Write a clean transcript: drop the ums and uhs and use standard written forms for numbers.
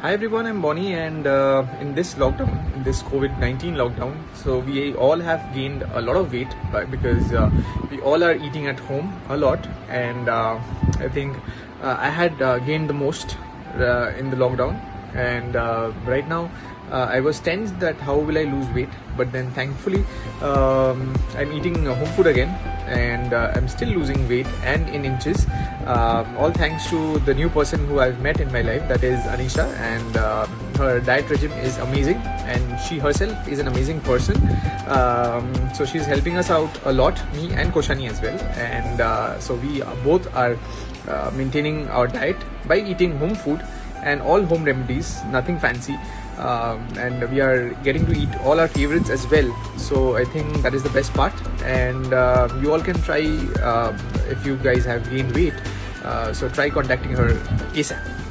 Hi everyone, I'm Bonnie, and in this lockdown, in this COVID-19 lockdown, so we all have gained a lot of weight because we all are eating at home a lot, and I think I had gained the most in the lockdown, and right now I was tensed that how will I lose weight, but then thankfully I'm eating home food again, and I'm still losing weight and in inches, all thanks to the new person who I've met in my life, that is Anisha, and her diet regime is amazing, and she herself is an amazing person. So she's helping us out a lot, me and Koshani as well, and so we both are maintaining our diet by eating home food and all home remedies, nothing fancy. And we are getting to eat all our favorites as well, so I think that is the best part, and you all can try if you guys have gained weight, so try contacting her ASAP.